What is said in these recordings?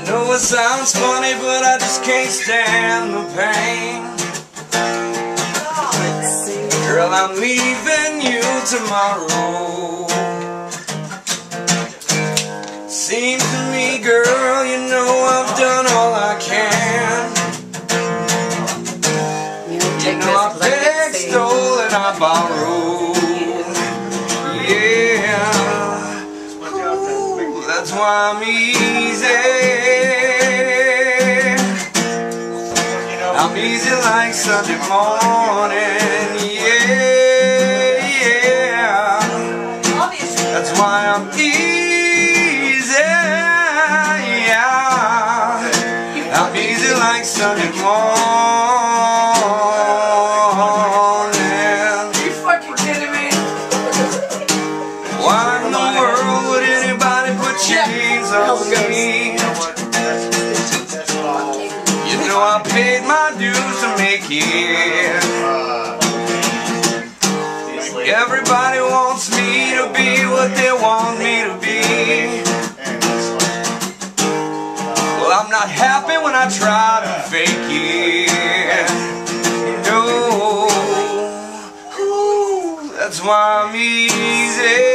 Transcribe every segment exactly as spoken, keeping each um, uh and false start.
know it sounds funny, but I just can't stand the pain. Girl, I'm leaving you tomorrow. Seems to me, girl, you know I've done all I can. You know I begged, stole, and I borrowed. Yeah, ooh, that's why I'm easy. I'm easy like Sunday morning. Yeah, yeah. That's why I'm easy. Yeah, I'm easy like Sunday morning. You fucking kidding me? Why in the world would anybody put chains on me? You know I paid my dues to make it. Everybody wants me to be what they want me to be. Well, I'm not happy when I try to fake it. No, ooh, that's why I'm easy.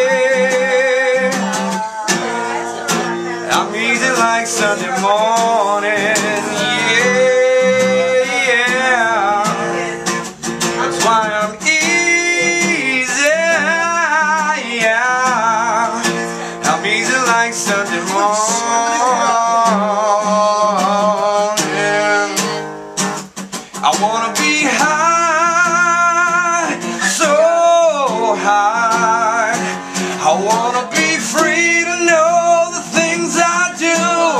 I'm easy like Sunday morning. Yeah, yeah. That's why I'm easy. Yeah, I'm easy like Sunday morning. I wanna be high, so high. I wanna be free to know the things I do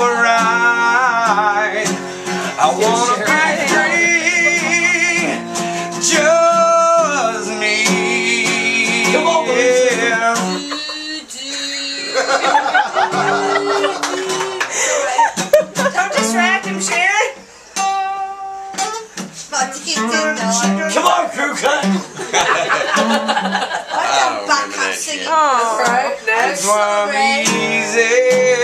right. I wanna be free, just me. Come on, yeah. Don't distract him, Sharon. Come on, crew cut! I don't back up singing. Alright, That's next. why I'm easy.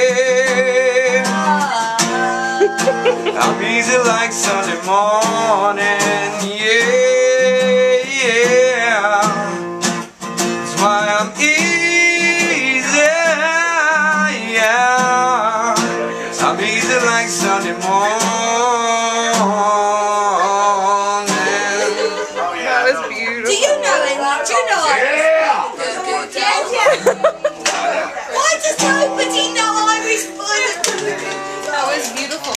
I'm easy like Sunday morning. Yeah, yeah. That's why I'm easy. Yeah, I'm easy like Sunday morning.